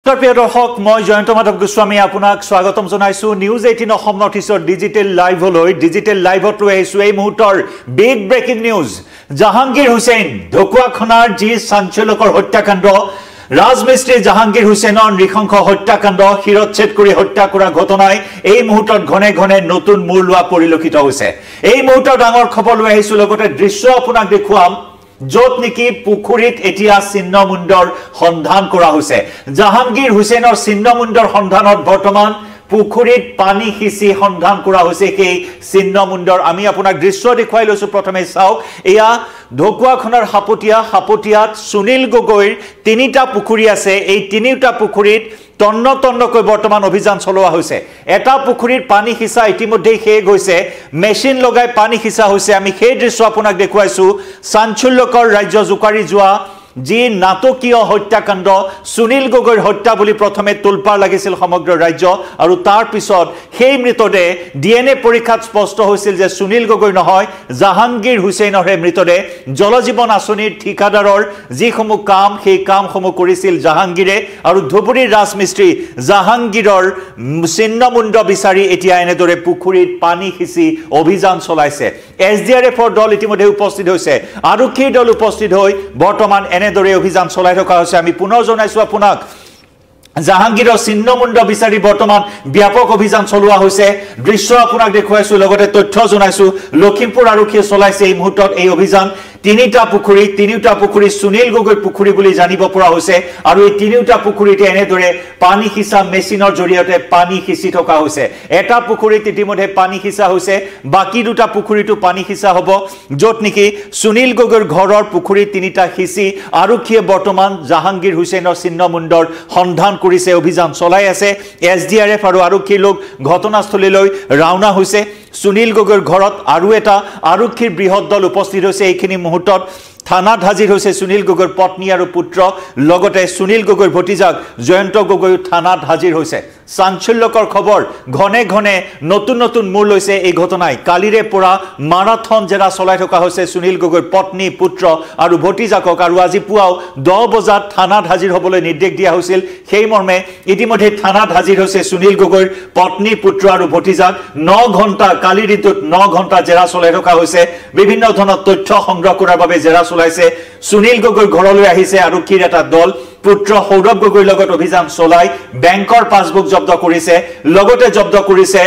প্ৰিয় দৰ্শক মই জয়ন্ত মাধৱ গোস্বামী আপোনাক স্বাগতম জনাইছো নিউজ 18 অসম নৰ্থ ইষ্টৰ ডিজিটেল লাইভত লৈ আহিছো এই মুহূৰ্তৰ big breaking news Jahangir Hussain ঢকুৱাখনাৰ যি চাঞ্চল্যকৰ হত্যাকাণ্ড ৰাজমিস্ত্ৰী জাহাংগীৰ হুছেইনৰ নৃশংস হত্যাকাণ্ড শিৰচ্ছেদ কৰি হত্যা কৰা ঘটনাই এই মুহূৰ্তত ঘনে ঘনে নতুন মূৰ লোৱা পৰিলক্ষিত হৈছে এই মুহূৰ্তৰ ডাঙৰ খবৰ লৈ আহিছো লগতে দৃশ্য আপোনাক দেখুৱাম যত নেকি পুখুৰীত এতিয়া চিহ্নমুণ্ডৰ সন্ধান কৰা হৈছে জাহাংগীৰ হুছেইনৰ চিহ্নমুণ্ডৰ সন্ধানত বৰ্তমান পুখুৰীত পানী সিঁচি সন্ধান কৰা হৈছে সেই চিহ্নমুণ্ডৰ আমি আপোনাক দৃশ্য দেখুৱাই লৈছো প্ৰথমে চাওক এয়া ঢকুৱাখনাৰ হাপতিয়াত সুনীল গগৈৰ তিনিটা পুখুৰী আছে এই তিনিটা পুখুৰীত তন্নকৈ বৰ্তমান অভিযান চলোৱা হৈছে এটা পুখুৰীৰ পানী সিঁচা ইতিমধ্যে শেষ হৈছে মেচিন লগাই পানী সিঁচা হৈছে আমি সেই দৃশ্য আপোনাক দেখুৱাইছো চাঞ্চল্যকৰ ৰাজ্য জোকাৰি যোৱা যি নাটকীয় হত্যাকাণ্ড সুনীল গগৈৰ হত্যা বুলি প্ৰথমে তুলপাৰ লাগিছিল সমগ্ৰ ৰাজ্য আৰু তাৰ পিছত সেই মৃতদেহ ডিএনএ পৰীক্ষাত স্পষ্ট হৈছিল যে সুনীল গগৈ নহয় জাহাংগীৰ হুছেইনৰহে মৃতদেহ জলজীৱন আঁচনিৰ ঠিকাদাৰৰ যিসমূহ কাম সেই কামসমূহ কৰিছিল জাহাংগীৰে আৰু ধুবুৰীৰ ৰাজমিস্ত্ৰী জাহাংগীৰৰ চিহ্নমুণ্ড বিচাৰি এতিয়া এনেদৰে পুখুৰীত পানী সিঁচি অভিযান চলাইছে এছডিআৰএফৰ দল ইতিমধ্যে উপস্থিত হৈছে আৰক্ষীৰ দল উপস্থিত হৈ বৰ্তমান এনেদৰে অভিযান চলাই থকা হৈছে আমি পুনৰ জনাইছো আপোনাক জাহাংগীৰৰ চিহ্নমুণ্ড বিচাৰি বৰ্তমান ব্যাপক অভিযান চলোৱা হৈছে দৃশ্য আপোনাক দেখুৱাইছো লগতে তথ্য জনাইছো লখিমপুৰ আৰক্ষীয়ে চলাইছে এই মুহূৰ্তত এই অভিযান তিনিটা পুখুৰী সুনীল গগৈ পুখুৰী বুলি জানিব পৰা হৈছে আৰু এই তিনিটা পুখুৰীতে এনেদৰে পানী সিঁচা মেচিনৰ জৰিয়তে পানী সিঁচি থকা হৈছে এটা পুখুৰীত ইতিমধ্যে পানী সিঁচা হৈছে বাকি দুটা পুখুৰীটো পানী সিঁচা হ'ব য'ত নেকি সুনীল গগৈৰ ঘৰৰ পুখুৰী তিনিটা সিঁচি আৰক্ষীয়ে বৰ্তমান জাহাংগীৰ হুছেইনৰ চিহ্নমুণ্ডৰ সন্ধান কৰিছে অভিযান চলাই আছে এছডিআৰএফ আৰু আৰক্ষীৰ লোক ঘটনাস্থলীলৈ ৰাওনা হৈছে সুনীল গগৈৰ ঘৰত আৰু এটা আৰক্ষীৰ বৃহৎ দল উপস্থিত হৈছে এইখিনি মুহূৰ্তত থানাত হাজিৰ হৈছে সুনীল গগৈৰ পত্নী আৰু পুত্ৰ লগতে সুনীল গগৈৰ ভতিজাক জয়ন্ত গগৈ থানাত হাজিৰ হৈছে চাঞ্চল্যকৰ খবৰ ঘনে ঘনে নতুন মূৰ লৈছে এই ঘটনাই কালিৰে পৰা মাৰাথন জেৰা চলাই থকা হৈছে সুনীল গগৈৰ পত্নী পুত্ৰ আৰু ভতিজাকক আৰু আজি পুৱাও 10 বজাত থানাত হাজিৰ হ'বলৈ নিৰ্দেশ দিয়া হৈছিল সেই মৰ্মে ইতিমধ্যে থানাত হাজিৰ হৈছে সুনীল গগৈৰ পত্নী পুত্ৰ আৰু ভতিজাক 9 ঘণ্টা কালি ঋতুত 9 ঘণ্টা জেৰা চলাই থকা হৈছে বিভিন্ন ধৰণৰ তথ্য সংগ্ৰহ কৰাৰ বাবে জেৰা চলাইছে সুনীল গগৈৰ ঘৰলৈ আহিছে আৰক্ষীৰ এটা দল পুত্ৰ সৌৰভ গগৈৰ লগত অভিযান চলাই বেংকৰ পাছবুক জব্দ কৰিছে লগতে জব্দ কৰিছে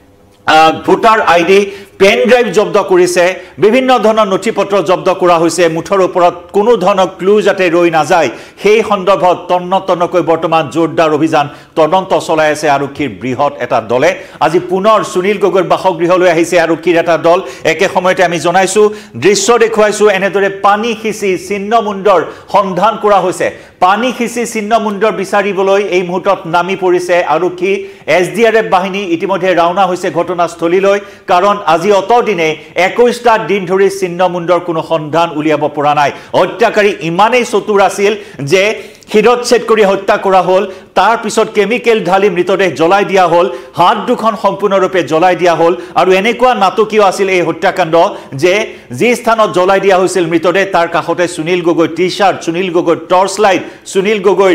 ভোটাৰ আইডি পেন ড্ৰাইভ জব্দ কৰিছে বিভিন্ন ধৰণৰ নথিপত্ৰ জব্দ কৰা হৈছে মুঠৰ ওপৰত কোনো ধৰণৰ ক্লু যাতে ৰৈ নাযায় সেই সন্দৰ্ভত তন্নকৈ বৰ্তমান জোৰদাৰ অভিযান তদন্ত চলাই আছে আৰক্ষীৰ বৃহৎ এটা দলে আজি পুনৰ সুনীল গগৈৰ বাসগৃহলৈ আহিছে আৰক্ষীৰ এটা দল একে সময়তে আমি জনাইছো দৃশ্য দেখুৱাইছো এনেদৰে পানী সিঁচি চিহ্নমুণ্ডৰ সন্ধান কৰা হৈছে পানী সিঁচি চিহ্নমুণ্ডৰ বিচাৰিবলৈ এই মুহূৰ্তত নামি পৰিছে আৰক্ষী এছডিআৰএফ বাহিনী ইতিমধ্যে ৰাওনা হৈছে ঘটনাস্থলীলৈ কাৰণ আজি অতদিনে 21টা দিন ধৰি চিহ্নমুণ্ডৰ কোনো সন্ধান উলিয়াব পৰা নাই হত্যাকাৰী ইমানেই চতুৰ আছিল যে শিৰচ্ছেদ কৰি হত্যা কৰা হ'ল তাৰ পিছত কেমিকেল ঢালি মৃতদেহ জ্বলাই দিয়া হ'ল হাত দুখন সম্পূৰ্ণৰূপে জ্বলাই দিয়া হ'ল আৰু এনেকুৱা নাটকীয় আছিল এই হত্যাকাণ্ড যে যি স্থানত জ্বলাই দিয়া হৈছিল মৃতদেহ তাৰ কাষতে Sunil Gogoi T-shirt Sunil Gogoi torch light Sunil গগৈৰ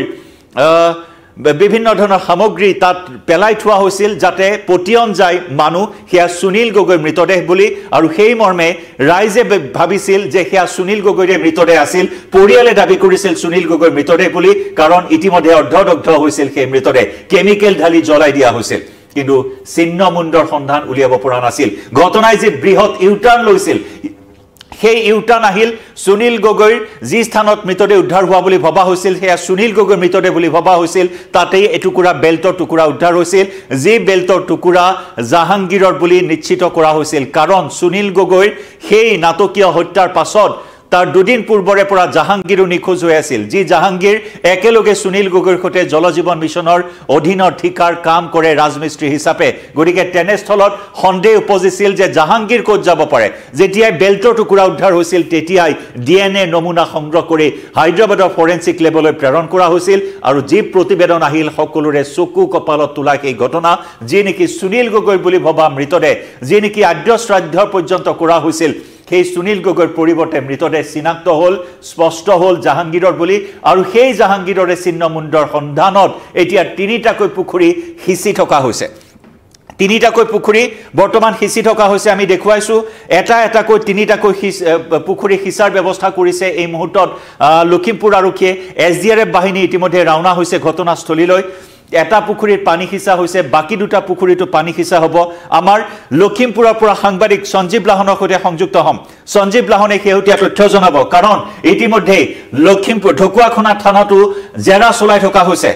বিভিন্ন ধৰণৰ সামগ্ৰী তাত পেলাই থোৱা হৈছিল যাতে পটিয়ন যায় মানুহ হিয়া সুনীল গগৈৰ মৃতদেহ বুলি আৰু সেই মৰ্মে ৰাইজে ভাবিছিল যে হিয়া সুনীল গগৈৰে মৃতদেহ আছিল পৰিয়ালে দাবী কৰিছিল সুনীল গগৈৰ মৃতদেহ বুলি কাৰণ ইতিমধ্যে অৰ্ধদগ্ধ হৈছিল সেই মৃতদেহ কেমিকেল ঢালি জ্বলাই দিয়া হৈছিল কিন্তু চিহ্নমুণ্ডৰ সন্ধান উলিয়াব পৰা নাছিল ঘটনাই যে বৃহৎ ইউটাৰ্ণ লৈছিল সেই ইউটাৰ্ণ আহিল সুনীল গগৈৰ যি স্থানত মৃতদেহ উদ্ধাৰ হোৱা বুলি ভবা হৈছিল সেয়া সুনীল গগৈৰ মৃতদেহ বুলি ভবা হৈছিল তাতেই এটুকুৰা বেল্টৰ টুকুৰা উদ্ধাৰ হৈছিল যি বেল্টৰ টুকুৰা জাহাংগীৰৰ বুলি নিশ্চিত কৰা হৈছিল কাৰণ সুনীল গগৈৰ সেই নাটকীয় হত্যাৰ পাছত তাৰ দুদিন পূৰ্বৰে পৰা জাহাংগীৰো নিখোজ হৈ আছিল যি জাহাংগীৰ একেলগে সুনীল গগৈৰ সৈতে জলজীৱন মিছনৰ অধীনৰ ঠিকাৰ কাম কৰে ৰাজমিস্ত্ৰী হিচাপে গতিকে তেনেস্থলত সন্দেহ উপজিছিল যে জাহাংগীৰ ক'ত যাব পাৰে যেতিয়াই বেল্টৰ টুকুৰা উদ্ধাৰ হৈছিল তেতিয়াই ডিএনএ নমুনা সংগ্ৰহ কৰি হায়দৰাবাদৰ ফৰেনচিক লেবলৈ প্ৰেৰণ কৰা হৈছিল আৰু যি প্ৰতিবেদন আহিল সকলোৰে চকু কপালত তোলা এই ঘটনা যি নেকি সুনীল গগৈ বুলি ভবা মৃতদেহ যি নেকি আদ্য শ্ৰাদ্ধ পৰ্যন্ত কৰা হৈছিল সেই সুনীল গগৈৰ পৰিৱৰ্তে মৃতদেহ চিনাক্ত হ'ল স্পষ্ট হ'ল জাহাংগীৰৰ বুলি আৰু সেই জাহাংগীৰৰে ছিন্নমুণ্ডৰ সন্ধানত এতিয়া তিনিটাকৈ পুখুৰী সিঁচি থকা হৈছে তিনিটাকৈ পুখুৰী বৰ্তমান সিঁচি থকা হৈছে আমি দেখুৱাইছো এটাকৈ তিনিটাকৈ পুখুৰী সিঁচাৰ ব্যৱস্থা কৰিছে এই মুহূৰ্তত লখিমপুৰ আৰক্ষীয়ে SDRF বাহিনী ইতিমধ্যে ৰাওনা হৈছে ঘটনাস্থলীলৈ এটা পুখুৰীৰ পানী সিঁচা হৈছে বাকি দুটা পুখুৰীটো পানী সিঁচা হ'ব আমাৰ লখিমপুৰৰ পৰা সাংবাদিক সঞ্জীৱ লাহনৰ সৈতে সংযুক্ত হ'ম সঞ্জীৱ লাহনে শেহতীয়া তথ্য জনাব কাৰণ ইতিমধ্যে লখিমপুৰ ঢকুৱাখনা থানাটো জেৰা চলাই থকা হৈছে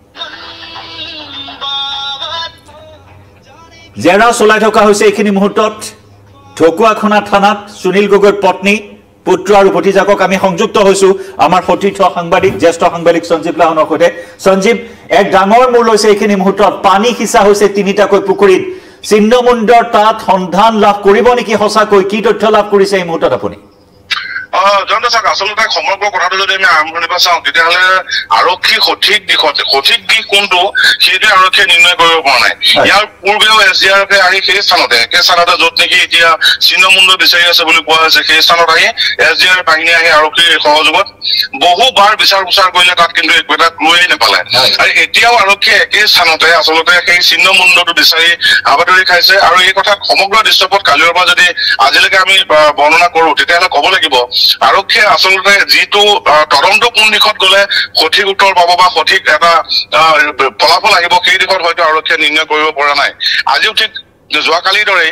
জেৰা চলাই থকা হৈছে এইখিনি মুহূৰ্তত ঢকুৱাখনা থানাত সুনীল গগৈৰ পত্নী পুত্ৰ আৰু ভতিজাকক আমি সংযুক্ত হৈছো আমাৰ সতীৰ্থ সাংবাদিক জ্যেষ্ঠ সাংবাদিক সঞ্জীৱ লাহনৰ সৈতে সঞ্জীৱ এক ডাঙৰ মূৰ লৈছে এইখিনি মুহূৰ্তত পানী সিঁচা হৈছে তিনিটাকৈ পুখুৰীত ছিন্নমুণ্ডৰ তাত সন্ধান লাভ কৰিব নেকি সঁচাকৈ কি তথ্য লাভ কৰিছে এই মুহূৰ্তত আপুনি জনতাক আসলতে সমগ্ৰ কথাটো যদি আমি আৰম্ভণিৰ পৰা চাওঁ তেতিয়াহ'লে আৰক্ষী সঠিক দিশ কোনটো সেইটোৱে আৰক্ষীয়ে নিৰ্ণয় কৰিব পৰা নাই ইয়াৰ পূৰ্বেও SDRF আহি সেই স্থানতে য'ত নেকি এতিয়া ছিন্নমুণ্ড বিচাৰি আছে বুলি কোৱা হৈছে সেই স্থানত আহি SDRF বাহিনী আহি আৰক্ষীৰ সহযোগত বহুবাৰ বিচাৰ পোচাৰ কৰিলে তাত কিন্তু একো এটা ক্লুৱেই নাপালে আৰু এতিয়াও আৰক্ষীয়ে একে স্থানতে আচলতে সেই ছিন্নমুণ্ডটো বিচাৰি হাবাথুৰি খাইছে আৰু এই কথাত সমগ্ৰ দৃশ্যপট কালিৰ পৰা যদি আজিলৈকে আমি বৰ্ণনা কৰো তেতিয়াহ'লে ক'ব লাগিব আৰক্ষীয়ে আচলতে যিটো তদন্ত কোন দিশত গ'লে সঠিক উত্তৰ পাব বা সঠিক এটা ফলাফল আহিব সেই দিশত হয়তো আৰক্ষীয়ে নিৰ্ণয় কৰিব পৰা নাই আজিও ঠিক যোৱাকালিৰ দৰে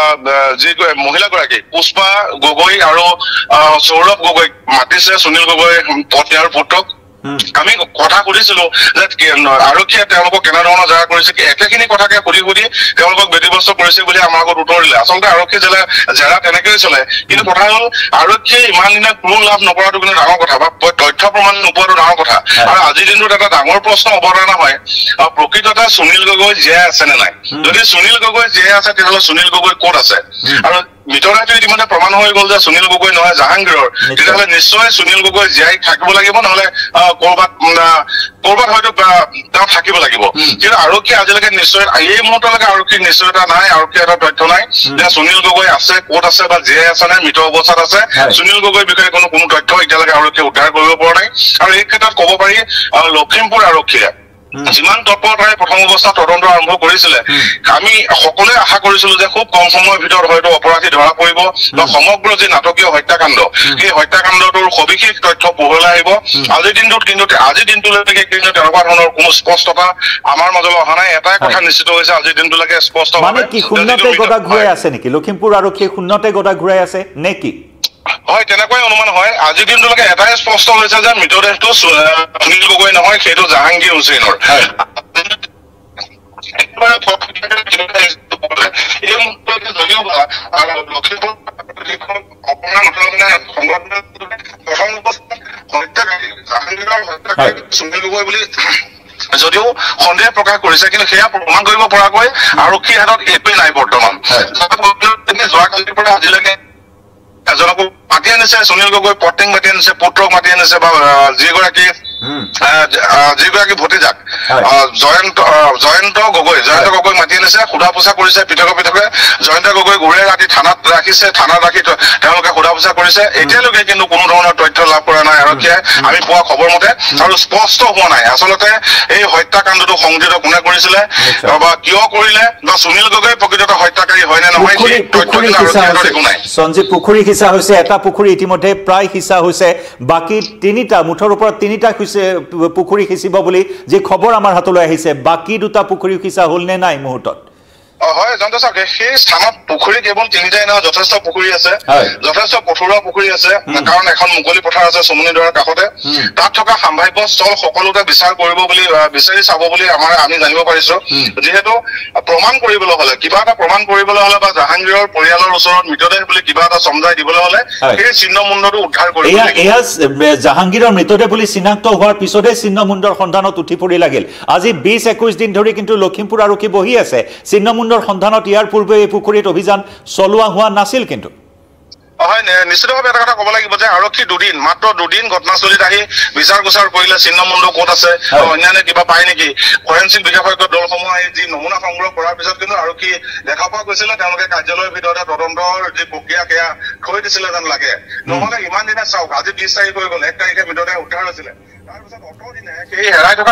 যি মহিলাগৰাকী পুষ্পা গগৈ আৰু সৌৰভ গগৈক মাতিছে সুনীল গগৈ পত্নী আৰু পুত্ৰক আমি কথা সুধিছিলো যে আৰক্ষীয়ে তেওঁলোকক কেনেধৰণৰ জেৰা কৰিছে একেখিনি কথাকে সুধি তেওঁলোকক ব্যতিব্যস্ত কৰিছে বুলি আমাৰ আগত উত্তৰ দিলে আচলতে আৰক্ষী জেৰা তেনেকৈয়ে চলে কিন্তু কথা হ'ল আৰক্ষীয়ে ইমান দিনে কোনো লাভ নকৰাটো কিন্তু ডাঙৰ কথা বা তথ্য প্ৰমাণ নোপোৱাটো ডাঙৰ কথা আৰু আজিৰ দিনটোত এটা ডাঙৰ প্ৰশ্ন অৱতাৰণা হয় প্ৰকৃততে সুনীল গগৈ জীয়াই আছে নে নাই যদি সুনীল গগৈ জীয়াই আছে তেতিয়াহ'লে সুনীল গগৈ ক'ত আছে আৰু মৃতদেহটো ইতিমধ্যে প্ৰমাণ হৈ গ'ল যে সুনীল গগৈ নহয় জাহাংগীৰৰ তেতিয়াহ'লে নিশ্চয় সুনীল গগৈ জীয়াই থাকিব লাগিব নহ'লে ক'ৰবাত হয়তো তেওঁ থাকিব লাগিব কিন্তু আৰক্ষীয়ে আজিলৈকে নিশ্চয় এই মুহূৰ্তলৈকে আৰক্ষীৰ নিশ্চয়তা নাই আৰক্ষীৰ এটা তথ্য নাই যে সুনীল গগৈ আছে ক'ত আছে বা জীয়াই আছে নে মৃত অৱস্থাত আছে সুনীল গগৈৰ বিষয়ে কোনো তথ্য এতিয়ালৈকে আৰক্ষীয়ে উদ্ধাৰ কৰিব পৰা নাই আৰু এই ক্ষেত্ৰত ক'ব পাৰি লখিমপুৰ আৰক্ষীয়ে যিমান তৎপৰতাৰে প্ৰথম অৱস্থাত তদন্ত আৰম্ভ কৰিছিলে আমি সকলোৱে আশা কৰিছিলো যে খুব কম সময়ৰ ভিতৰত হয়তো অপৰাধী ধৰা পৰিব বা সমগ্ৰ যি নাটকীয় হত্যাকাণ্ড সেই হত্যাকাণ্ডটোৰ সবিশেষ তথ্য পোহৰলৈ আহিব আজিৰ দিনটোলৈকে কিন্তু তেনেকুৱা ধৰণৰ কোনো স্পষ্টতা আমাৰ মাজলৈ অহা নাই এটাই কথা নিশ্চিত হৈছে আজিৰ দিনটোলৈকে স্পষ্ট মানে কি শূন্যতে গদা ঘূৰাই আছে নেকি লখিমপুৰ আৰক্ষীয়ে শূন্যতে গদা ঘূৰাই আছে নে কি হয় তেনেকৈ অনুমান হয় আজিৰ দিনটোলৈকে এটাই স্পষ্ট হৈছে যে মৃতদেহটো সুনীল গগৈ নহয় সেইটো জাহাংগীৰ হুছেইনৰ এই মুহূৰ্তলৈকে যদিও লখিমপুৰ সুনীল গগৈ বুলি যদিও সন্দেহ প্ৰকাশ কৰিছে কিন্তু সেয়া প্ৰমাণ কৰিব পৰাকৈ আৰক্ষীৰ হাতত একোৱেই নাই বৰ্তমান যোৱাকালিৰ পৰা আজিলৈকে এজনকো মাতি আনিছে সুনীল গগৈ পত্নীক মাতি আনিছে পুত্ৰক মাতি আনিছে বা যিগৰাকী ভতিজাক জয়ন্ত গগৈ মাতি আনিছে সোধা পোছা কৰিছে পৃথকে জয়ন্ত গগৈ ঘূৰাই ৰাতি থানাত ৰাখিছে থানাত ৰাখি তেওঁলোকে সোধা পোছা কৰিছে এতিয়ালৈকে কিন্তু কোনো ধৰণৰ তথ্য লাভ কৰা নাই আৰক্ষীয়ে আমি পোৱা খবৰ মতে আৰু স্পষ্ট হোৱা নাই আচলতে এই হত্যাকাণ্ডটো সংঘটিত কোনে কৰিছিলে বা কিয় কৰিলে বা সুনীল গগৈ প্ৰকৃততে হত্যাকাৰী হয় নে নহয় সেই তথ্য কিন্তু আৰক্ষীৰ একো নাই সঞ্জীৱ পুখুৰী সিঁচা হৈছে এটা পুখুৰী ইতিমধ্যে প্ৰায় সিঁচা হৈছে বাকী তিনিটা মুঠৰ ওপৰত তিনিটা পুখুৰী সিঁচিব বুলি যি খবৰ আমাৰ হাতলৈ আহিছে বাকী দুটা পুখুৰী সিঁচা হ'ল নে নাই মুহূৰ্তত হয় জানতে চাওক সেই স্থানত পুখুৰী কেৱল তিনিটাই নহয় যথেষ্ট পুখুৰী আছে যথেষ্ট পথৰুৱা পুখুৰী আছে কাৰণ এখন মুকলি পথাৰ আছে চমুনিদৰাৰ কাষতে তাত থকা সাম্ভাৱ্য স্থল সকলোকে বিচাৰি চাব বুলি আমি জানিব পাৰিছো যিহেতু প্ৰমাণ কৰিবলৈ হলে কিবা এটা প্ৰমাণ কৰিবলৈ হলে বা জাহাংগীৰৰ পৰিয়ালৰ ওচৰত মৃতদেহ বুলি কিবা এটা সমজাই দিবলৈ হলে সেই ছিন্নমুণ্ডটো উদ্ধাৰ কৰিব এয়া জাহাংগীৰৰ মৃতদেহ বুলি চিনাক্ত হোৱাৰ পিছতে ছিন্নমুণ্ডৰ সন্ধানত উঠি পৰি লাগিল আজি 20-21 দিন ধৰি কিন্তু লখিমপুৰ আৰক্ষী বহি আছে ছিন্নমুণ্ডৰ সন্ধানত ইয়াৰ পূৰ্বে এই পুখুৰীত অভিযান চলোৱা হোৱা নাছিল কিন্তু হয় নিশ্চিতভাৱে এটা কথা ক'ব লাগিব যে আৰক্ষী মাত্ৰ দুদিন ঘটনাস্থলীত আহি বিচাৰ গোচাৰ কৰিলে ছিন্নমুণ্ড ক'ত আছে অন্যান্য কিবা পায় নেকি ফৰেনচিক বিশেষজ্ঞ দলসমূহ আহি যি নমুনা সংগ্ৰহ কৰাৰ পিছত কিন্তু আৰক্ষী দেখা পোৱা গৈছিলে তেওঁলোকে কাৰ্যালয়ৰ ভিতৰতে তদন্তৰ যি প্ৰক্ৰিয়া সেয়া থৈ দিছিলে যেন লাগে নহ'লে ইমান দিনে চাওক আজি 20 তাৰিখ হৈ গ'ল 1 তাৰিখে মৃতদেহ উদ্ধাৰ হৈছিলে তাৰপিছত অতদিনে সেই হেৰাই থকা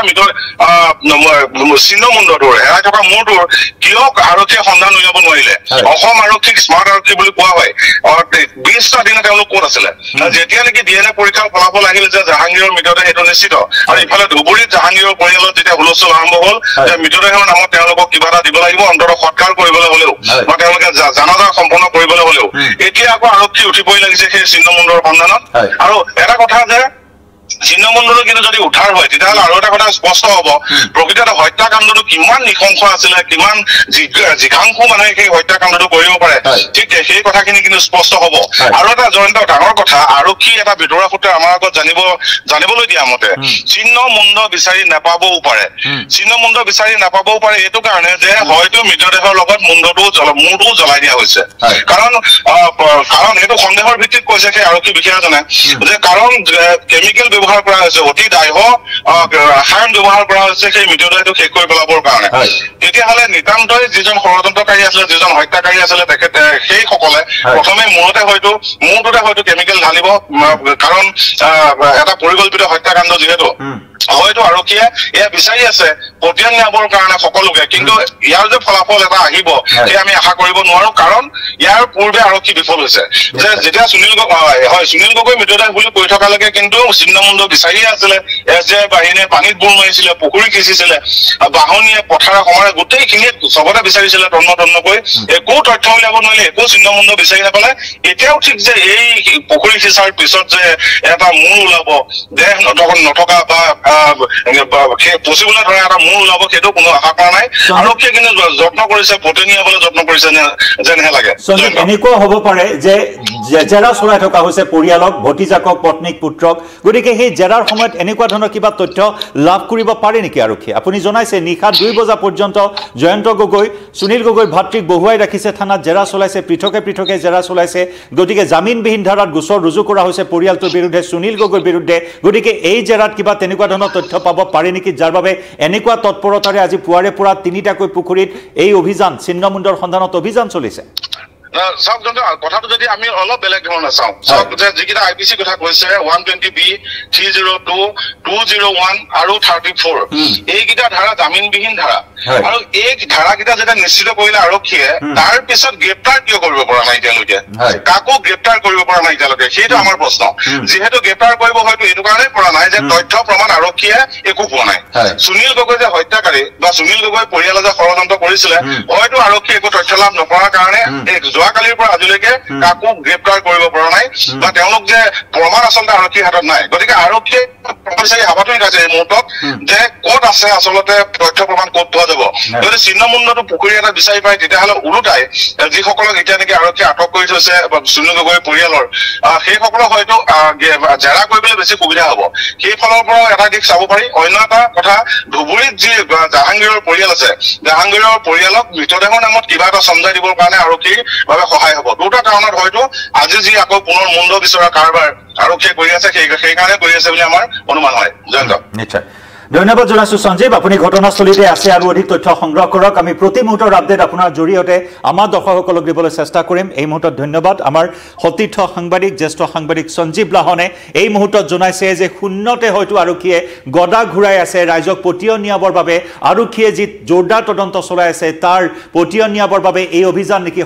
ছিন্নমুণ্ডটোৰ হেৰাই থকা মূৰটোৰ কিয় আৰক্ষীয়ে সন্ধান উলিয়াব নোৱাৰিলে অসম আৰক্ষীক স্মাৰ্ট আৰক্ষী বুলি কোৱা হয় 20টা দিনে তেওঁলোক ক'ত আছিলে যেতিয়া নেকি DNA পৰীক্ষাৰ ফলাফল আহিল যে জাহাংগীৰৰ মৃতদেহ সেইটো নিশ্চিত আৰু ইফালে ধুবুৰীত জাহাংগীৰৰ পৰিয়ালত যেতিয়া হুলস্থুল আৰম্ভ হ'ল যে মৃতদেহৰ নামত তেওঁলোকক কিবা এটা দিব লাগিব অন্ততঃ সৎকাৰ কৰিবলৈ হ'লেও বা তেওঁলোকে জানাজা সম্পন্ন কৰিবলৈ হ'লেও এতিয়া আকৌ আৰক্ষী উঠি পৰি লাগিছে সেই ছিন্নমুণ্ডৰ সন্ধানত আৰু এটা কথা যে ছিন্নমুণ্ডটো কিন্তু যদি উদ্ধাৰ হয় তেতিয়াহ'লে আৰু এটা কথা স্পষ্ট হ'ব প্ৰকৃততে হত্যাকাণ্ডটো কিমান নিশংস আছিলে কিমান জিঘাংসু মানুহে সেই হত্যাকাণ্ডটো কৰিব পাৰে ঠিক সেই কথাখিনি কিন্তু স্পষ্ট হ'ব আৰু এটা জয়ন্ত ডাঙৰ কথা আৰক্ষী এটা ভিতৰুৱা সূত্ৰে আমাৰ আগত জানিবলৈ দিয়া মতে ছিন্নমুণ্ড বিচাৰি নাপাবও পাৰে ছিন্নমুণ্ড বিচাৰি নাপাবও পাৰে এইটো কাৰণে যে হয়তো মৃতদেহৰ লগত মূৰটোও জ্বলাই দিয়া হৈছে কাৰণ এইটো সন্দেহৰ ভিত্তিত কৈছে সেই আৰক্ষী বিষয়াজনে যে কাৰণ কেমিকেল ব্যৱহাৰ কৰা হৈছে অতি দাহ্য ৰাসায়ন ব্যৱহাৰ কৰা হৈছে সেই মৃতদেহটো শেষ কৰি পেলাবৰ কাৰণে তেতিয়াহ'লে নিতান্তই যিজন ষড়যন্ত্ৰকাৰী আছিলে যিজন হত্যাকাৰী আছিলে তেখেতে সেইসকলে প্ৰথমে মূৰটোতে হয়তো কেমিকেল ঢালিব কাৰণ এটা পৰিকল্পিত হত্যাকাণ্ড যিহেতু হয়তো আৰক্ষীয়ে এয়া বিচাৰি আছে পতিয়ান নিয়াবৰ কাৰণে সকলোকে কিন্তু ইয়াৰ যে ফলাফল এটা আহিব সেই আমি আশা কৰিব নোৱাৰো কাৰণ ইয়াৰ পূৰ্বে আৰক্ষী বিফল হৈছে যে যেতিয়া সুনীল গগৈ মৃতদেহ বুলি কৈ থকালৈকে কিন্তু ছিন্নমুণ্ড বিচাৰিয়ে আছিলে SDI বাহিনীয়ে পানীত বুৰ মাৰিছিলে পুখুৰী সিঁচিছিলে বাহনীয়ে পথাৰে সমাৰে গোটেইখিনি চবতে বিচাৰিছিলে তন্নকৈ একো তথ্য উলিয়াব নোৱাৰিলে একো ছিন্নমুণ্ড বিচাৰি নাপালে এতিয়াও ঠিক যে এই পুখুৰী সিঁচাৰ পিছত যে এটা মূৰ ওলাব দেহ নথকা বা পচিবলৈ ধৰা এটা মূৰ ওলাব সেইটো কোনো আশা কৰা নাই আৰক্ষীয়ে কিন্তু যত্ন কৰিছে পতনীয়াবলৈ যত্ন কৰিছে যেনহে লাগে এনেকুৱা হ'ব পাৰে যে জেৰা চলাই থকা হৈছে পৰিয়ালক ভতিজাকক পত্নীক পুত্ৰক গতিকে সেই জেৰাৰ সময়ত এনেকুৱা ধৰণৰ কিবা তথ্য লাভ কৰিব পাৰে নেকি আৰক্ষী আপুনি জনাইছে নিশা 2 বজা পৰ্যন্ত জয়ন্ত গগৈ সুনীল গগৈৰ ভাতৃক বহুৱাই ৰাখিছে থানাত জেৰা চলাইছে পৃথকে জেৰা চলাইছে গতিকে জামিনবিহীন ধাৰাত গোচৰ ৰুজু কৰা হৈছে পৰিয়ালটোৰ বিৰুদ্ধে সুনীল গগৈৰ বিৰুদ্ধে গতিকে এই জেৰাত কিবা তেনেকুৱা ধৰণৰ তথ্য পাব পাৰে নেকি যাৰ বাবে এনেকুৱা তৎপৰতাৰে আজি পুৱাৰে পৰা 3টাকৈ পুখুৰীত এই অভিযান ছিন্নমুণ্ডৰ সন্ধানত অভিযান চলিছে চাওক কথাটো যদি আমি অলপ বেলেগ ধৰণে চাওঁ চাওক যে যিকেইটা IPC কথা কৈছে 120B 302 201 আৰু 34 এইকেইটা ধাৰা জামিনবিহীন ধাৰা আৰু এই ধাৰাকেইটা যেতিয়া নিশ্চিত কৰিলে আৰক্ষীয়ে তাৰ পিছত গ্ৰেপ্তাৰ কিয় কৰিব পৰা নাই এতিয়ালৈকে কাকো গ্ৰেপ্তাৰ কৰিব পৰা নাই এতিয়ালৈকে সেইটো আমাৰ প্ৰশ্ন যিহেতু গ্ৰেপ্তাৰ কৰিব হয়তো এইটো কাৰণেই পৰা নাই যে তথ্য প্ৰমাণ আৰক্ষীয়ে একো পোৱা নাই সুনীল গগৈ যে হত্যাকাৰী বা সুনীল গগৈ পৰিয়ালে যে ষড়যন্ত্ৰ কৰিছিলে হয়তো আৰক্ষীয়ে একো তথ্য লাভ নকৰাৰ কাৰণে যোৱাকালিৰ পৰা আজিলৈকে কাকো গ্ৰেপ্তাৰ কৰিব পৰা নাই বা তেওঁলোক যে প্ৰমাণ আচলতে আৰক্ষীৰ হাতত নাই গতিকে আৰক্ষীয়ে বিচাৰি হাবাথুৰি খাইছে এই মুহূৰ্তত যে ক'ত আছে আচলতে তথ্য প্ৰমাণ ক'ত পোৱা যাব যদি ছিন্নমুণ্ডটো পুখুৰী এটা বিচাৰি পায় তেতিয়াহ'লে ওলোটাই যিসকলক এতিয়া নেকি আৰক্ষীয়ে আটক কৰি থৈছে সুনীল গগৈ পৰিয়ালৰ সেইসকলক হয়তো জেৰা কৰিবলৈ বেছি সুবিধা হ'ব সেইফালৰ পৰাও এটা দিশ চাব পাৰি অন্য এটা কথা ধুবুৰীত যি জাহাংগীৰৰ পৰিয়াল আছে জাহাংগীৰৰ পৰিয়ালক মৃতদেহৰ নামত কিবা এটা সমজাই দিবৰ কাৰণে আৰক্ষীৰ বাবে সহায় হ'ব দুটা কাৰণত হয়তো আজি যি আকৌ পুনৰ মুণ্ড বিচৰা কাৰবাৰ আৰক্ষীয়ে কৰি আছে সেইকাৰণে কৰি আছে বুলি আমাৰ অনুমান হয় জয়ন্ত নিশ্চয় ধন্যবাদ জনাইছো সঞ্জীৱ আপুনি ঘটনাস্থলীতে আছে আৰু অধিক তথ্য সংগ্ৰহ কৰক আমি প্ৰতি মুহূৰ্তৰ আপডেট আপোনাৰ জৰিয়তে আমাৰ দৰ্শকসকলক দিবলৈ চেষ্টা কৰিম এই মুহূৰ্তত ধন্যবাদ আমাৰ সতীৰ্থ সাংবাদিক জ্যেষ্ঠ সাংবাদিক সঞ্জীৱ লাহনে এই মুহূৰ্তত জনাইছে যে শূন্যতে হয়তো আৰক্ষীয়ে গদা ঘূৰাই আছে ৰাইজক পতিয়ন নিয়াবৰ বাবে আৰক্ষীয়ে যি জোৰদাৰ তদন্ত চলাই আছে তাৰ পতিয়ন নিয়াবৰ বাবে এই অভিযান নেকি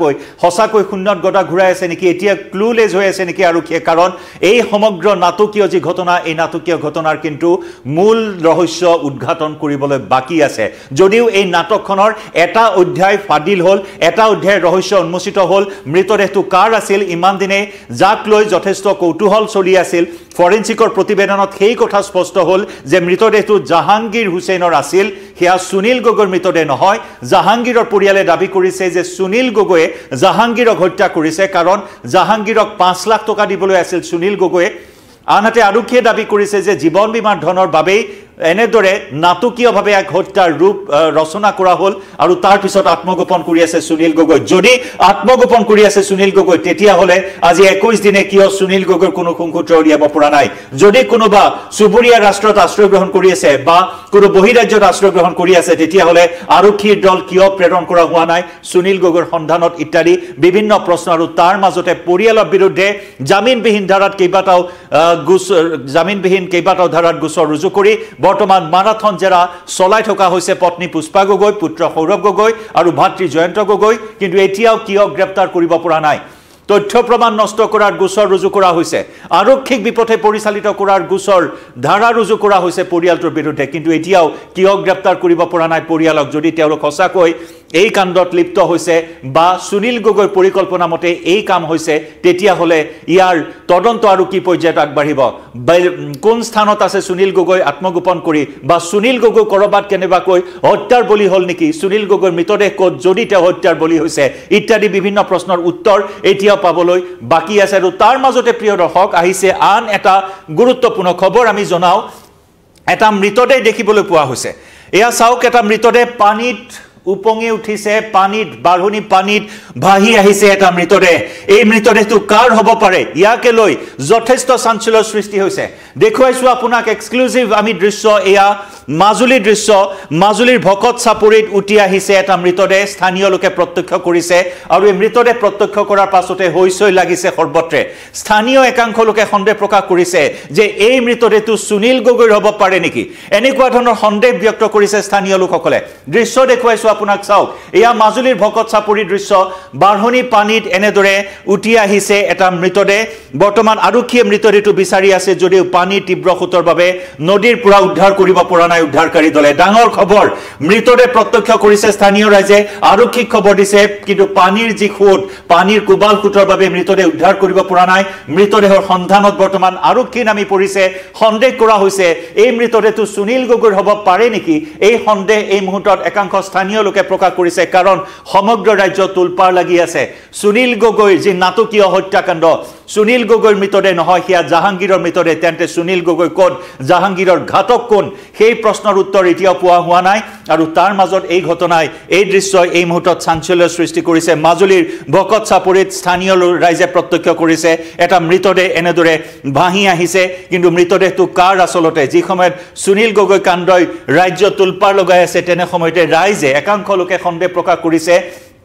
সঁচাকৈ শূন্যত গদা ঘূৰাই আছে নেকি এতিয়া ক্লুলেছ হৈ আছে নেকি আৰক্ষীয়ে কাৰণ এই সমগ্ৰ নাটকীয় যি ঘটনা এই নাটকীয় ঘটনাৰ কিন্তু মূল ৰহস্য উদ্ঘাটন কৰিবলৈ বাকি আছে যদিও এই নাটকখনৰ এটা অধ্যায় ফাদিল হ'ল এটা অধ্যায় ৰহস্য উন্মোচিত হ'ল মৃতদেহটো কাৰ আছিল ইমান দিনে যাক লৈ যথেষ্ট কৌতূহল চলি আছিল ফৰেনচিকৰ প্ৰতিবেদনত সেই কথা স্পষ্ট হ'ল যে মৃতদেহটো জাহাংগীৰ হুছেইনৰ আছিল সেয়া সুনীল গগৈৰ মৃতদেহ নহয় জাহাংগীৰৰ পৰিয়ালে দাবী কৰিছে যে সুনীল গগৈয়ে জাহাংগীৰক হত্যা কৰিছে কাৰণ জাহাংগীৰক 5 লাখ টকা দিবলৈ আছিল সুনীল গগৈয়ে আনহাতে আৰক্ষীয়ে দাবী কৰিছে যে জীৱন বীমাৰ ধনৰ বাবেই এনেদৰে নাটকীয়ভাৱে এক হত্যাৰ ৰূপ ৰচনা কৰা হ'ল আৰু তাৰ পিছত আত্মগোপন কৰি আছে সুনীল গগৈ যদি আত্মগোপন কৰি আছে সুনীল গগৈ তেতিয়া হলে আজি 21 দিনে কিয় সুনীল গগৈৰ কোনো সংসূত্ৰ উলিয়াব পৰা নাই যদি কোনোবা সুবুৰীয়া ৰাষ্ট্ৰত আশ্ৰয় গ্ৰহণ কৰি আছে বা কোনো বহিৰাজ্যত আশ্ৰয় গ্ৰহণ কৰি আছে তেতিয়া হলে আৰক্ষীৰ দল কিয় প্ৰেৰণ কৰা হোৱা নাই সুনীল গগৈৰ সন্ধানত ইত্যাদি বিভিন্ন প্ৰশ্ন আৰু তাৰ মাজতে পৰিয়ালৰ বিৰুদ্ধে জামিনবিহীন ধাৰাত কেইবাটাও ধাৰাত গোচৰ ৰুজু কৰি বৰ্তমান মাৰাথন জেৰা চলাই থকা হৈছে পত্নী পুষ্পা গগৈ পুত্ৰ সৌৰভ গগৈ আৰু ভাতৃ জয়ন্ত গগৈ কিন্তু এতিয়াও কিয় গ্ৰেপ্তাৰ কৰিব পৰা নাই তথ্য প্ৰমাণ নষ্ট কৰাৰ গোচৰ ৰুজু কৰা হৈছে আৰক্ষীক বিপথে পৰিচালিত কৰাৰ গোচৰ ধাৰা ৰুজু কৰা হৈছে পৰিয়ালটোৰ বিৰুদ্ধে কিন্তু এতিয়াও কিয় গ্ৰেপ্তাৰ কৰিব পৰা নাই পৰিয়ালক যদি তেওঁলোক সঁচাকৈ এই কাণ্ডত লিপ্ত হৈছে বা সুনীল গগৈৰ পৰিকল্পনা মতে এই কাম হৈছে তেতিয়া হলে ইয়াৰ তদন্ত আৰু কি পৰ্যায়ত আগবাঢ়িব কোন স্থানত আছে সুনীল গগৈ আত্মগোপন কৰি বা সুনীল গগৈ কৰবাত কেনেবাকৈ হত্যাৰ বলি হল নেকি সুনীল গগৈৰ মৃতদেহ ক'ত যদি তেওঁ হত্যাৰ বলি হৈছে ইত্যাদি বিভিন্ন প্ৰশ্নৰ উত্তৰ এতিয়া পাবলৈ বাকি আছে আৰু তাৰ মাজতে প্ৰিয় দৰ্শক আহিছে আন এটা গুৰুত্বপূৰ্ণ খবৰ আমি জনাও এটা মৃতদেহ দেখিবলৈ পোৱা হৈছে এয়া চাওক এটা মৃতদেহ পানীত উপঙি উঠিছে পানীত বাঢ়নি পানীত ভাহি আহিছে এটা মৃতদেহ এই মৃতদেহটো কাৰ হ'ব পাৰে ইয়াকে লৈ যথেষ্ট চাঞ্চল্যৰ সৃষ্টি হৈছে দেখুৱাইছো আপোনাক এক্সক্লুসিভ আমি দৃশ্য এয়া মাজুলীৰ দৃশ্য মাজুলীৰ ভকত চাপৰিত উঠি আহিছে এটা মৃতদেহ স্থানীয় লোকে প্ৰত্যক্ষ কৰিছে আৰু এই মৃতদেহ প্ৰত্যক্ষ কৰাৰ পাছতে হৈছৈ লাগিছে সৰ্বত্ৰে স্থানীয় একাংশ লোকে সন্দেহ প্ৰকাশ কৰিছে যে এই মৃতদেহটো সুনীল গগৈৰ হ'ব পাৰে নেকি এনেকুৱা ধৰণৰ সন্দেহ ব্যক্ত কৰিছে স্থানীয় লোকসকলে দৃশ্য দেখুৱাইছো আপোনাক চাওক এয়া মাজুলীৰ ভকত চাপৰিৰ দৃশ্য বাঢ়নি পানীত এনেদৰে উঠি আহিছে এটা মৃতদেহ বৰ্তমান আৰক্ষীয়ে মৃতদেহটো বিচাৰি আছে যদিও পানী তীব্ৰ সোঁতৰ বাবে নদীৰ পৰা উদ্ধাৰ কৰিব পৰা নাই উদ্ধাৰকাৰী দলে ডাঙৰ খবৰ মৃতদেহ প্ৰত্যক্ষ কৰিছে স্থানীয় ৰাইজে আৰক্ষীক খবৰ দিছে কিন্তু পানীৰ যি সোঁত পানীৰ কোবাল সোঁতৰ বাবে মৃতদেহ উদ্ধাৰ কৰিব পৰা নাই মৃতদেহৰ সন্ধানত বৰ্তমান আৰক্ষী নামি পৰিছে সন্দেহ কৰা হৈছে এই মৃতদেহটো সুনীল গগৈৰ হ'ব পাৰে নেকি এই সন্দেহ এই মুহূৰ্তত একাংশ স্থানীয় লোকে প্ৰকাশ কৰিছে কাৰণ সমগ্ৰ ৰাজ্য তুলপাৰ লাগি আছে সুনীল গগৈৰ যি নাটকীয় হত্যাকাণ্ড সুনীল গগৈৰ মৃতদেহ নহয় হিয়া জাহাংগীৰৰ মৃতদেহ তেন্তে সুনীল গগৈ কোন জাহাংগীৰৰ ঘাতক কোন সেই প্ৰশ্নৰ উত্তৰ এতিয়াও পোৱা হোৱা নাই আৰু তাৰ মাজত এই ঘটনাই এই দৃশ্যই এই মুহূৰ্তত চাঞ্চল্যৰ সৃষ্টি কৰিছে মাজুলীৰ ভকত চাপৰিত স্থানীয় ৰাইজে প্ৰত্যক্ষ কৰিছে এটা মৃতদেহ এনেদৰে ভাহি আহিছে কিন্তু মৃতদেহটো কাৰ আচলতে যি সময়ত সুনীল গগৈ কাণ্ডই ৰাজ্য তুলপাৰ লগাই আছে তেনে সময়তে ৰাইজে একাংশ লোকে সন্দেহ প্ৰকাশ কৰিছে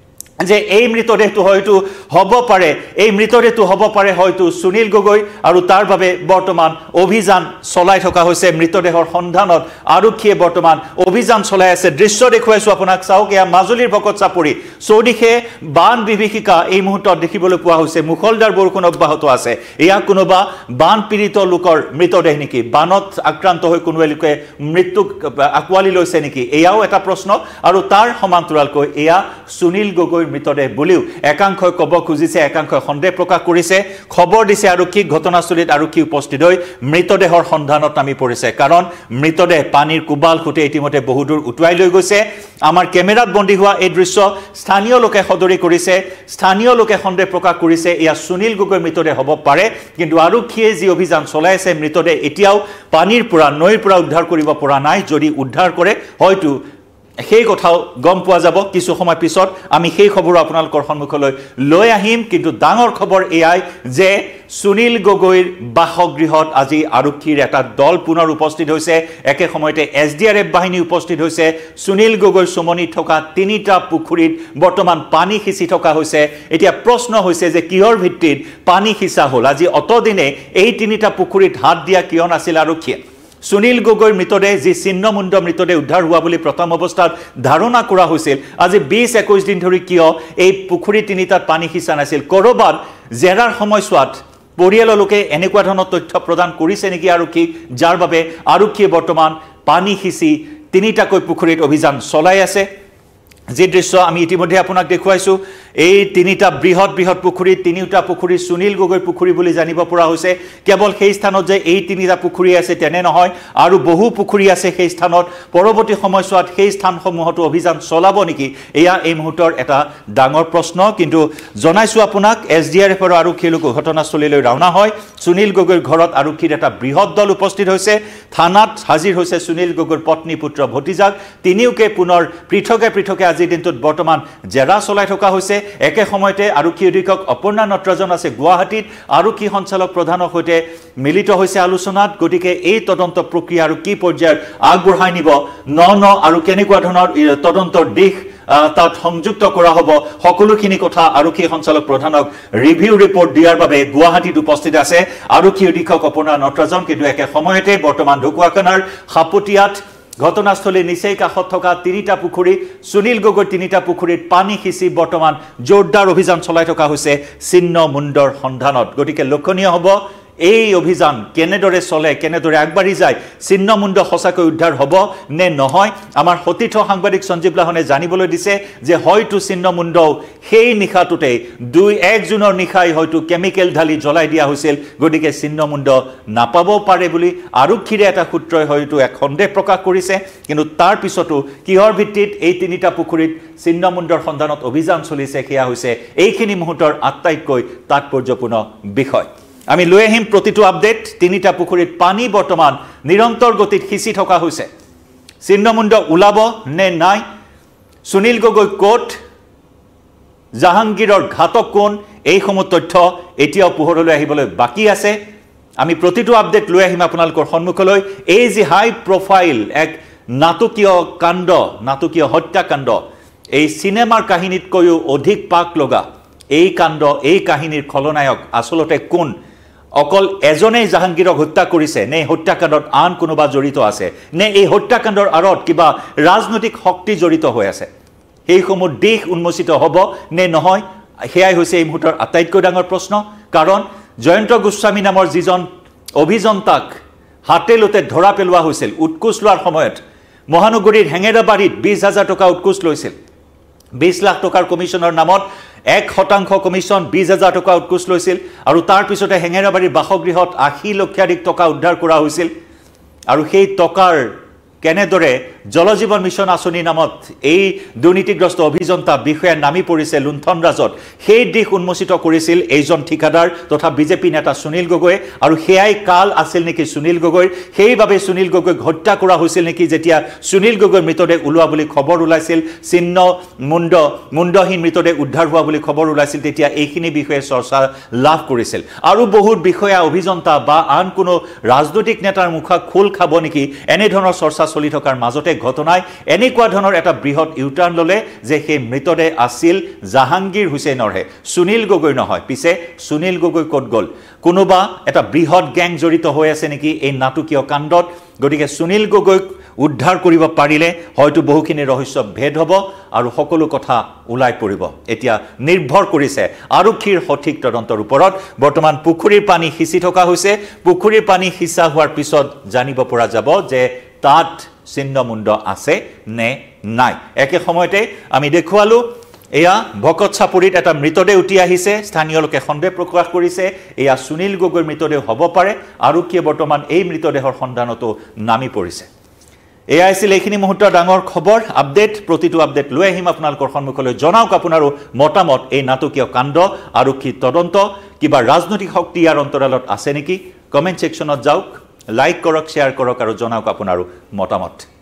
যে এই মৃতদেহটো হয়তো হ'ব পাৰে এই মৃতদেহটো হ'ব পাৰে হয়তো সুনীল গগৈ আৰু তাৰ বাবে বৰ্তমান অভিযান চলাই থকা হৈছে মৃতদেহৰ সন্ধানত আৰক্ষীয়ে বৰ্তমান অভিযান চলাই আছে দৃশ্য দেখুৱাইছো আপোনাক চাওক এয়া মাজুলীৰ ভকত চাপৰি চৌদিশে বান বিভীষিকা এই মুহূৰ্তত দেখিবলৈ পোৱা হৈছে মুখলধাৰ বৰষুণ অব্যাহত আছে এয়া কোনোবা বান পীড়িত লোকৰ মৃতদেহ নেকি বানত আক্ৰান্ত হৈ কোনোবা লোকে মৃত্যুক আকোৱালি লৈছে নেকি এয়াও এটা প্ৰশ্ন আৰু তাৰ সমান্তৰালকৈ এয়া সুনীল গগৈ মৃতদেহ বুলিও একাংশই কব খুজিছে একাংশই সন্দেহ প্ৰকাশ কৰিছে খবৰ দিছে আৰক্ষী ঘটনাস্থলীত আৰক্ষী উপস্থিত হৈ মৃতদেহৰ সন্ধানত নামি পৰিছে কাৰণ মৃতদেহ পানীৰ কুবাল খুঁটে ইতিমধ্যে বহুদূৰ উটুৱাই লৈ গৈছে আমাৰ কেমেৰাত বন্দী হোৱা এই দৃশ্য স্থানীয় লোকে সদৰি কৰিছে স্থানীয় লোকে সন্দেহ প্ৰকাশ কৰিছে এয়া সুনীল গগৈৰ মৃতদেহ হ'ব পাৰে কিন্তু আৰক্ষীয়ে যি অভিযান চলাই আছে মৃতদেহ এতিয়াও পানীৰ পৰা নৈৰ পৰা উদ্ধাৰ কৰিব পৰা নাই যদি উদ্ধাৰ কৰে হয়তো সেই কথাও গম পোৱা যাব কিছু সময় পিছত আমি সেই খবৰ আপোনালোকৰ সন্মুখলৈ লৈ আহিম কিন্তু ডাঙৰ খবৰ এয়াই যে সুনীল গগৈৰ বাসগৃহত আজি আৰক্ষীৰ এটা দল পুনৰ উপস্থিত হৈছে একে সময়তে SDRF বাহিনী উপস্থিত হৈছে সুনীল গগৈৰ চমনি থকা তিনিটা পুখুৰীত বৰ্তমান পানী সিঁচি থকা হৈছে এতিয়া প্ৰশ্ন হৈছে যে কিহৰ ভিত্তিত পানী সিঁচা হ'ল আজি অতদিনে এই তিনিটা পুখুৰীত হাত দিয়া কিয় নাছিল আৰক্ষীয়ে সুনীল গগৈৰ মৃতদেহ যি ছিন্নমুণ্ড মৃতদেহ উদ্ধাৰ হোৱা বুলি প্ৰথম অৱস্থাত ধাৰণা কৰা হৈছিল আজি 20-21 দিন ধৰি কিয় এই পুখুৰী তিনিটাত পানী সিঁচা নাছিল কৰবাত জেৰাৰ সময়ছোৱাত পৰিয়ালৰ লোকে এনেকুৱা ধৰণৰ তথ্য প্ৰদান কৰিছে নেকি আৰক্ষীক যাৰ বাবে আৰক্ষীয়ে বৰ্তমান পানী সিঁচি তিনিটাকৈ পুখুৰীত অভিযান চলাই আছে যে দৃশ্য আমি ইতিমধ্যে আপোনাক দেখুৱাইছো এই তিনিটা বৃহৎ বৃহৎ পুখুৰী তিনিটা পুখুৰী সুনীল গগৈ পুখুৰী বুলি জানিব পৰা হৈছে কেৱল সেই স্থানত যে এই তিনিটা পুখুৰী আছে তেনে নহয় আৰু বহু পুখুৰী আছে সেই স্থানত পৰৱৰ্তী সময়ছোৱাত সেই স্থানসমূহতো অভিযান চলাব নেকি এয়া এই মুহূৰ্তৰ এটা ডাঙৰ প্ৰশ্ন কিন্তু জনাইছো আপোনাক SDRF আৰু আৰক্ষী লোক ঘটনাস্থলীলৈ ৰাওনা হয় সুনীল গগৈৰ ঘৰত আৰক্ষীৰ এটা বৃহৎ দল উপস্থিত হৈছে থানাত হাজিৰ হৈছে সুনীল গগৈৰ পত্নী পুত্ৰ ভতিজাক তিনিওকে পুনৰ পৃথকে আজিৰ দিনটোত বৰ্তমান জেৰা চলাই থকা হৈছে একে সময়তে আৰক্ষী অধীক্ষক অপৰ্ণা নটৰাজন আছে গুৱাহাটীত আৰক্ষী সঞ্চালক প্ৰধানৰ সৈতে মিলিত হৈছে আলোচনাত গতিকে এই তদন্ত প্ৰক্ৰিয়া আৰু কি পৰ্যায়ৰ আগবঢ়াই নিব আৰু কেনেকুৱা ধৰণৰ তদন্তৰ দিশ তাত সংযুক্ত কৰা হ'ব সকলোখিনি কথা আৰক্ষী সঞ্চালক প্ৰধানক ৰিভিউ ৰিপৰ্ট দিয়াৰ বাবে গুৱাহাটীত উপস্থিত আছে আৰক্ষী অধীক্ষক অপৰ্ণা নটৰাজন কিন্তু একে সময়তে বৰ্তমান ঢকুৱাখানাৰ সাপটিয়াত ঘটনাস্থলীৰ নিচেই কাষত থকা তিনিটা পুখুৰী সুনীল গগৈৰ তিনিটা পুখুৰীত পানী সিঁচি বৰ্তমান জোৰদাৰ অভিযান চলাই থকা হৈছে ছিন্ন মুণ্ডৰ সন্ধানত গতিকে লক্ষণীয় হ'ব এই অভিযান কেনেদৰে চলে কেনেদৰে আগবাঢ়ি যায় ছিন্ন মুণ্ড সঁচাকৈ উদ্ধাৰ হ'ব নে নহয় আমাৰ সতীৰ্থ সাংবাদিক সঞ্জীৱ লাহনে জানিবলৈ দিছে যে হয়তো ছিন্ন মুণ্ড সেই নিশাটোতে 1 জুনৰ নিশাই হয়তো কেমিকেল ঢালি জ্বলাই দিয়া হৈছিল গতিকে ছিন্ন মুণ্ড নাপাব পাৰে বুলি আৰক্ষীৰে এটা সূত্ৰই হয়তো এক সন্দেহ প্ৰকাশ কৰিছে কিন্তু তাৰ পিছতো কিহৰ ভিত্তিত এই তিনিটা পুখুৰীত ছিন্ন মুণ্ডৰ সন্ধানত অভিযান চলিছে সেয়া হৈছে এইখিনি মুহূৰ্তৰ আটাইতকৈ তাৎপৰ্যপূৰ্ণ বিষয় আমি লৈ আহিম প্ৰতিটো আপডেট তিনিটা পুখুৰীত পানী বৰ্তমান নিৰন্তৰ গতিত সিঁচি থকা হৈছে ছিন্ন মুণ্ড ওলাব নে নাই সুনীল গগৈ কোট জাহাংগীৰৰ ঘাতক কোন এই সমূহ তথ্য এতিয়াও পোহৰলৈ আহিবলৈ বাকী আছে আমি প্ৰতিটো আপডেট লৈ আহিম আপোনালোকৰ সন্মুখলৈ এই যে হাই প্ৰফাইল এক নাটকীয় কাণ্ড নাটকীয় হত্যাকাণ্ড এই সিনেমাৰ কাহিনীতকৈও অধিক পাক লগা এই কাণ্ড এই কাহিনীৰ খলনায়ক আসলতে কোন অকল এজনেই জাহাংগীৰক হত্যা কৰিছে নে হত্যাকাণ্ডত আন কোনোবা জড়িত আছে নে এই হত্যাকাণ্ডৰ আঁৰত কিবা ৰাজনৈতিক শক্তি জড়িত হৈ আছে এই সমূহ দিশ উন্মোচিত হ'ব নে নহয় হেয়াই হৈছে এই মুহূৰ্তৰ আটাইতকৈ ডাঙৰ প্ৰশ্ন কাৰণ জয়ন্ত গোস্বামী নামৰ যিজন অভিযন্তাক হাতেলতে ধৰা পেলোৱা হৈছিল উৎকোচ লোৱাৰ সময়ত মহানগৰীৰ হেঙেৰাবাৰীত 20,000 টকা উৎকোচ লৈছিল 20 লাখ টকাৰ কমিছনৰ নামত 1% কমিছন 20,000 টকা উৎকোচ লৈছিল আৰু তাৰ পিছতে হেঙেৰাবাৰীৰ বাসগৃহত 80 লক্ষাধিক টকা উদ্ধাৰ কৰা হৈছিল আৰু সেই টকাৰ কেনেদৰে জলজীৱন মিছন আঁচনি নামত এই দুৰ্নীতিগ্ৰস্ত অভিযন্তা বিষয়া নামি পৰিছে লুণ্ঠন ৰাজত সেই দিশ উন্মোচিত কৰিছিল এইজন ঠিকাদাৰ তথা বিজেপি নেতা সুনীল গগৈ আৰু হেয়াই কাল আছিল নেকি সুনীল গগৈৰ সেইভাবে সুনীল গগৈক হত্যা কৰা হৈছিল নেকি যেতিয়া সুনীল গগৈৰ মৃতদেহ ওলোৱা বুলি খবৰ ওলাইছিল ছিন্ন মুণ্ডহীন মৃতদেহ উদ্ধাৰ হোৱা বুলি খবৰ ওলাইছিল তেতিয়া এইখিনি বিষয়ে চৰ্চা লাভ কৰিছিল আৰু বহুত বিষয়া অভিযন্তা বা আন কোনো ৰাজনৈতিক নেতাৰ মুখা খোল খাব নেকি এনে ধৰণৰ চৰ্চা চলি থকাৰ মাজতে ঘটনাই এনেকুৱা ধৰণৰ এটা বৃহৎ ইউটাৰ্ণ ললে যে সেই মৃতদেহ আছিল জাহাংগীৰ হুছেইনৰহে সুনীল গগৈ নহয় পিছে সুনীল গগৈ ক'ত গ'ল কোনোবা এটা বৃহৎ গ্যাং জড়িত হৈ আছে নেকি এই নাটকীয় কাণ্ডত গতিকে সুনীল গগৈক উদ্ধাৰ কৰিব পাৰিলে হয়তো বহুখিনি ৰহস্য ভেদ হ'ব আৰু সকলো কথা ওলাই পৰিব এতিয়া নিৰ্ভৰ কৰিছে আৰক্ষীৰ সঠিক তদন্তৰ ওপৰত বৰ্তমান পুখুৰীৰ পানী সিঁচি থকা হৈছে পুখুৰীৰ পানী সিঁচা হোৱাৰ পিছত জানিব পৰা যাব যে তাত ছিন্ন মুণ্ড আছে নে নাই একে সময়তে আমি দেখুৱালো এয়া ভকত চাপৰিত এটা মৃতদেহ উঠি আহিছে স্থানীয় লোকে সন্দেহ প্ৰকাশ কৰিছে এয়া সুনীল গগৈৰ মৃতদেহ হ'ব পাৰে আৰক্ষীয়ে বৰ্তমান এই মৃতদেহৰ সন্ধানতো নামি পৰিছে এয়া আছিল এইখিনি মুহূৰ্তৰ ডাঙৰ খবৰ আপডেট প্ৰতিটো আপডেট লৈ আহিম আপোনালোকৰ সন্মুখলৈ জনাওক আপোনাৰো মতামত এই নাটকীয় কাণ্ড আৰক্ষী তদন্ত কিবা ৰাজনৈতিক শক্তি ইয়াৰ অন্তৰালত আছে নেকি কমেন্ট সেকশনত যাওক লাইক কৰক শ্বেয়াৰ কৰক আৰু জনাওক আপোনাৰো মতামত